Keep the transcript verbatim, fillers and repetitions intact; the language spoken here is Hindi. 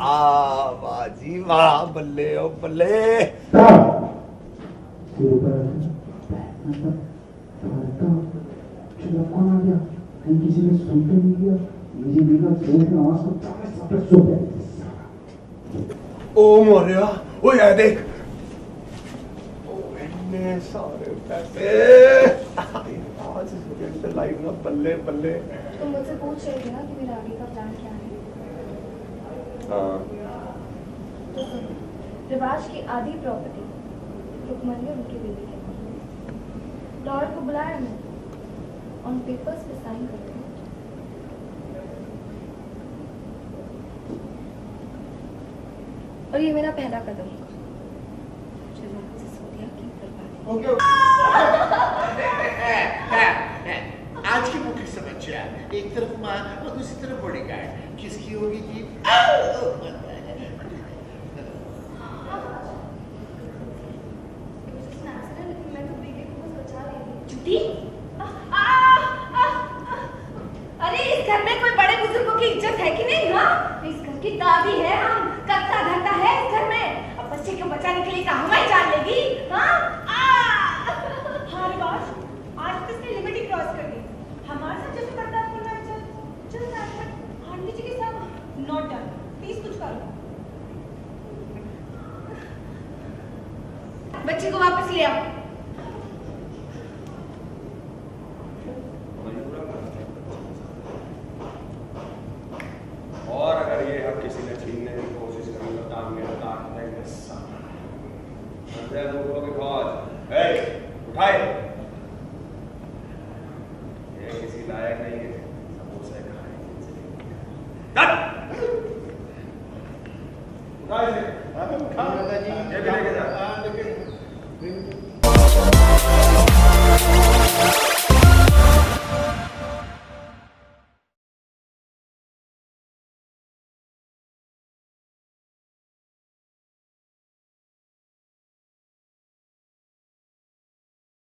आ बाजी वाह बल्ले ओ बल्ले। कौन आ गया? कहीं किसी ने सुन तो नहीं किया? मुझे देखा जोर में आवाज को चापे चापे सो गया। ओ मोरिया ओ यार देख ओ इतने सारे पैसे आज स्टूडेंट लाइफ में बल्ले बल्ले। तुम मुझसे पूछ रहे थे ना कि मेरा आगे का प्लान क्या है। हाँ तो सुनो, रिवाज की आधी प्रॉपर्टी रुकमणी और उनकी बेबी के नाम। लॉयर को बुलाया मैं, ऑन पेपर्स पे साइन करते हैं। और ये मेरा पहला कदम होगा। आज की बुक समझिए, एक तरफ माँ और दूसरी तरफ बॉडीगार्ड, किसकी होगी जी? अरे इस घर में कोई बड़े बुजुर्गों की इज्जत है कि नहीं? हाँ, इस घर की दादी है हम, करता धरता है इस घर में। अब बच्चे को बचाने के लिए हमें जान लेगी? हाँ हाँ रिवाज, आज तो इसने लिमिट ही क्रॉस कर दी। हमारे साथ जैसे बर्ताव करना है चल चल आंटी जी के साथ नॉट डन, प्लीज कुछ करो। बच्चे को वापस ले आओ।